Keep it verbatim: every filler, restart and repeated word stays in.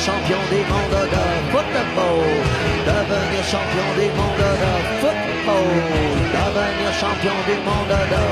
champion des mondes de football. Devenir champion des mondes de football. Devenir champion du monde de